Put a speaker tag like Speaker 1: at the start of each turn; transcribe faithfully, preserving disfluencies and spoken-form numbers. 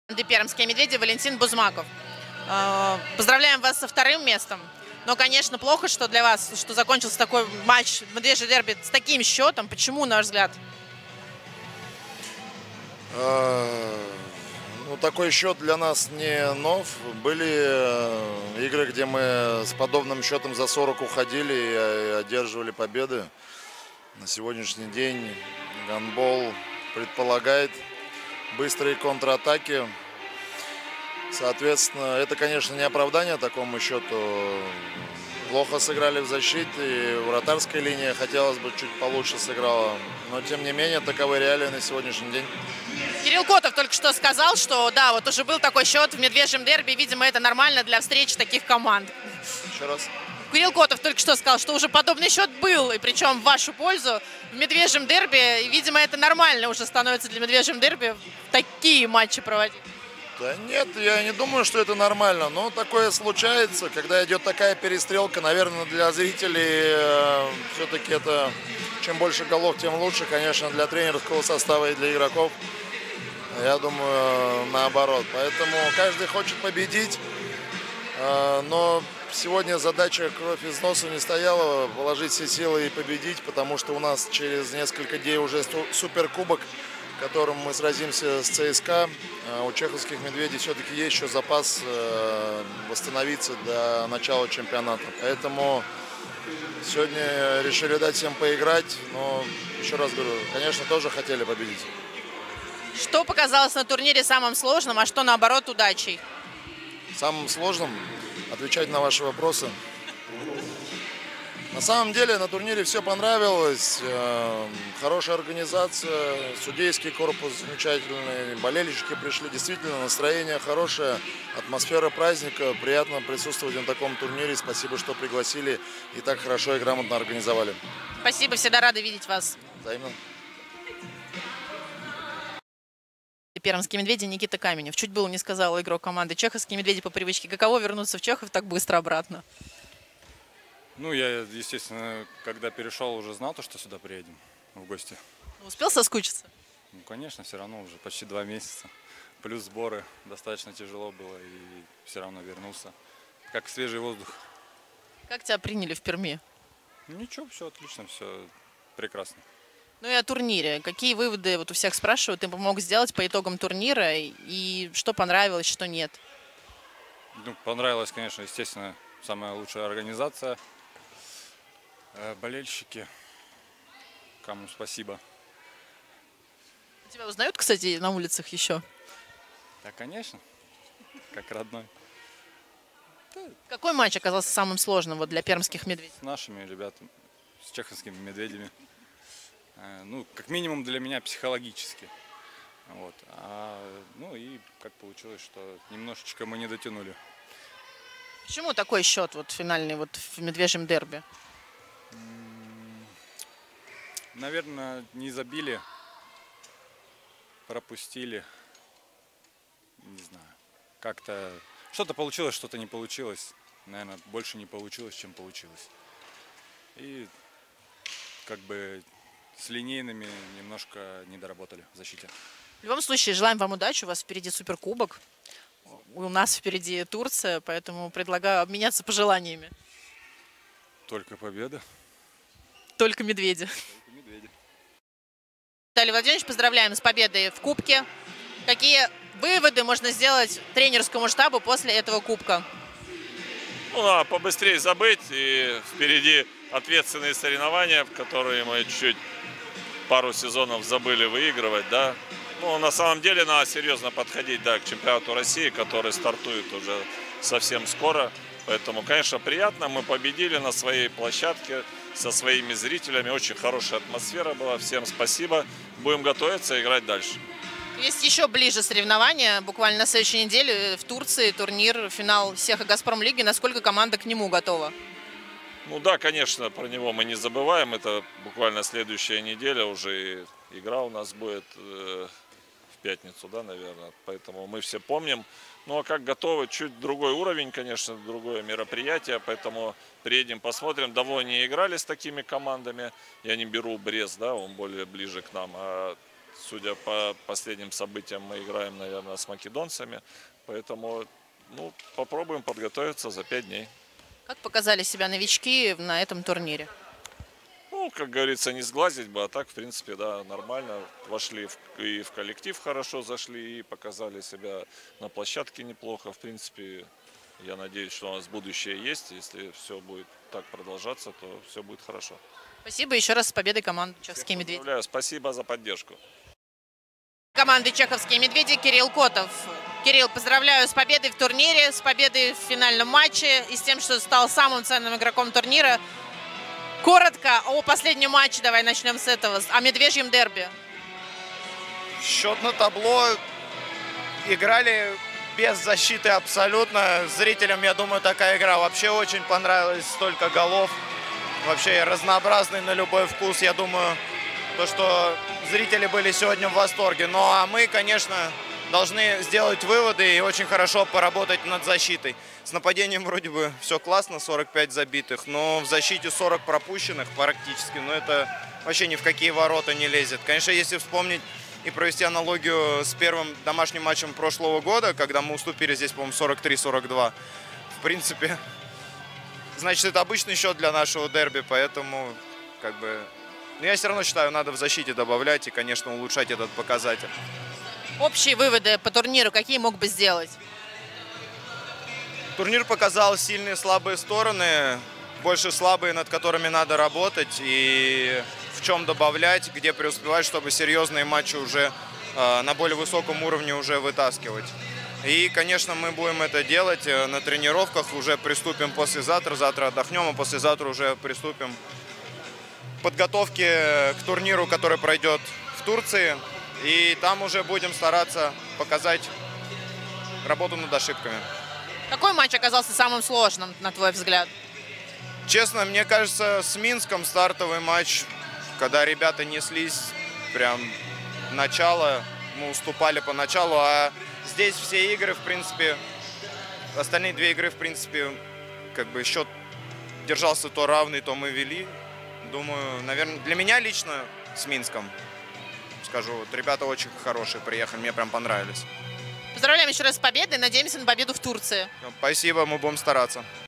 Speaker 1: Пермские медведи Валентин Бузмаков. Поздравляем вас со вторым местом. Но, конечно, плохо, что для вас, что закончился такой матч медвежье дерби с таким счетом. Почему, на ваш взгляд?
Speaker 2: Ну, такой счет для нас не нов. Были игры, где мы с подобным счетом за сорок уходили и одерживали победы. На сегодняшний день гандбол предполагает быстрые контратаки. Соответственно, это, конечно, не оправдание такому счету. Плохо сыграли в защите, и вратарская линия, хотелось бы, чуть получше сыграла. Но, тем не менее, таковы реалии на сегодняшний день.
Speaker 1: Кирилл Котов только что сказал, что да, вот уже был такой счет в медвежьем дерби. Видимо, это нормально для встреч таких команд.
Speaker 2: Еще раз.
Speaker 1: Кирилл Котов только что сказал, что уже подобный счет был, и причем в вашу пользу в медвежьем дерби. И, видимо, это нормально уже становится для медвежьем дерби такие матчи проводить.
Speaker 2: Да нет, я не думаю, что это нормально. Но такое случается, когда идет такая перестрелка. Наверное, для зрителей э, все-таки это чем больше голов, тем лучше, конечно, для тренерского состава и для игроков. Я думаю, наоборот. Поэтому каждый хочет победить. Э, но сегодня задача кровь из носа не стояла, положить все силы и победить, потому что у нас через несколько дней уже суперкубок, в котором мы сразимся с ЦСКА. У чеховских медведей все-таки есть еще запас восстановиться до начала чемпионата. Поэтому сегодня решили дать всем поиграть. Но, еще раз говорю, конечно, тоже хотели победить.
Speaker 1: Что показалось на турнире самым сложным, а что, наоборот, удачей?
Speaker 2: Самым сложным отвечать на ваши вопросы. На самом деле на турнире все понравилось. Хорошая организация, судейский корпус замечательный, болельщики пришли, действительно настроение хорошее, атмосфера праздника, приятно присутствовать на таком турнире. Спасибо, что пригласили и так хорошо и грамотно организовали.
Speaker 1: Спасибо, всегда рады видеть вас.
Speaker 2: Взаимно.
Speaker 1: Пермские медведи Никита Каменев. Чуть было не сказал игрок команды чеховские медведи по привычке. Каково вернуться в Чехов так быстро обратно?
Speaker 3: Ну, я, естественно, когда перешел, уже знал, то, что сюда приедем в гости.
Speaker 1: Успел соскучиться?
Speaker 3: Ну, конечно, все равно уже почти два месяца. Плюс сборы. Достаточно тяжело было и все равно вернулся. Как свежий воздух.
Speaker 1: Как тебя приняли в Перми?
Speaker 3: Ну, ничего, все отлично, все прекрасно.
Speaker 1: Ну и о турнире. Какие выводы, вот у всех спрашивают, ты помог сделать по итогам турнира? И что понравилось, что нет?
Speaker 3: Ну, понравилась, конечно, естественно, самая лучшая организация. Болельщики, кому спасибо.
Speaker 1: Тебя узнают, кстати, на улицах еще?
Speaker 3: Да, конечно, как родной.
Speaker 1: Какой матч оказался самым сложным вот для пермских медведей?
Speaker 3: С нашими ребятами, с чеховскими медведями. Ну, как минимум для меня психологически. Вот. А, ну и как получилось, что немножечко мы не дотянули.
Speaker 1: Почему такой счет вот финальный вот в медвежьем дерби?
Speaker 3: Наверное, не забили, пропустили, не знаю, как-то что-то получилось, что-то не получилось. Наверное, больше не получилось, чем получилось. И как бы с линейными немножко не доработали в защите.
Speaker 1: В любом случае, желаем вам удачи, у вас впереди суперкубок, у нас впереди Турция, поэтому предлагаю обменяться пожеланиями.
Speaker 3: Только победа.
Speaker 1: Только медведи.
Speaker 3: Только медведи.
Speaker 1: Виталий Владимирович, поздравляем с победой в Кубке. Какие выводы можно сделать тренерскому штабу после этого Кубка?
Speaker 4: Ну, надо побыстрее забыть. И впереди ответственные соревнования, которые мы чуть-чуть пару сезонов забыли выигрывать. Да? Ну, на самом деле надо серьезно подходить, да, к чемпионату России, который стартует уже совсем скоро. Поэтому, конечно, приятно. Мы победили на своей площадке со своими зрителями. Очень хорошая атмосфера была. Всем спасибо. Будем готовиться играть дальше.
Speaker 1: Есть еще ближе соревнования. Буквально на следующей неделе в Турции турнир, финал Сеха Газпром лиги. Насколько команда к нему готова?
Speaker 4: Ну да, конечно, про него мы не забываем. Это буквально следующая неделя. Уже игра у нас будет э, в пятницу, да, наверное. Поэтому мы все помним. Ну а как готовы? Чуть другой уровень, конечно, другое мероприятие. Поэтому приедем, посмотрим. Давно не играли с такими командами. Я не беру Брест, да, он более ближе к нам. А судя по последним событиям, мы играем, наверное, с македонцами. Поэтому ну, попробуем подготовиться за пять дней.
Speaker 1: Как показали себя новички на этом турнире?
Speaker 4: Ну, как говорится, не сглазить бы, а так, в принципе, да, нормально. Вошли в, и в коллектив хорошо зашли, и показали себя на площадке неплохо. В принципе, я надеюсь, что у нас будущее есть. Если все будет так продолжаться, то все будет хорошо.
Speaker 1: Спасибо еще раз с победой команды «Чеховские медведи».
Speaker 4: Поздравляю, спасибо за поддержку.
Speaker 1: Команды «Чеховские медведи» Кирилл Котов. Кирилл, поздравляю с победой в турнире, с победой в финальном матче и с тем, что стал самым ценным игроком турнира. Коротко о последнем матче, давай начнем с этого, о медвежьем дерби.
Speaker 5: Счет на табло. Играли без защиты абсолютно. Зрителям, я думаю, такая игра вообще очень понравилась. Столько голов. Вообще разнообразный на любой вкус. Я думаю, то, что зрители были сегодня в восторге. Ну а мы, конечно, должны сделать выводы и очень хорошо поработать над защитой. С нападением вроде бы все классно, сорок пять забитых, но в защите сорок пропущенных практически. Но это вообще ни в какие ворота не лезет. Конечно, если вспомнить и провести аналогию с первым домашним матчем прошлого года, когда мы уступили здесь, по-моему, сорок три сорок два, в принципе, значит, это обычный счет для нашего дерби, поэтому, как бы, но я все равно считаю, надо в защите добавлять и, конечно, улучшать этот показатель.
Speaker 1: Общие выводы по турниру какие мог бы сделать?
Speaker 5: Турнир показал сильные и слабые стороны, больше слабые, над которыми надо работать и в чем добавлять, где преуспевать, чтобы серьезные матчи уже э, на более высоком уровне уже вытаскивать. И, конечно, мы будем это делать на тренировках, уже приступим послезавтра, завтра отдохнем, а послезавтра уже приступим к подготовке к турниру, который пройдет в Турции. И там уже будем стараться показать работу над ошибками.
Speaker 1: Какой матч оказался самым сложным, на твой взгляд?
Speaker 5: Честно, мне кажется, с Минском стартовый матч, когда ребята неслись прям начало, мы уступали по началу, а здесь все игры, в принципе, остальные две игры, в принципе, как бы счет держался то равный, то мы вели. Думаю, наверное, для меня лично с Минском, скажу, вот ребята очень хорошие приехали, мне прям понравились.
Speaker 1: Поздравляем еще раз с победой, надеемся на победу в Турции.
Speaker 5: Спасибо, мы будем стараться.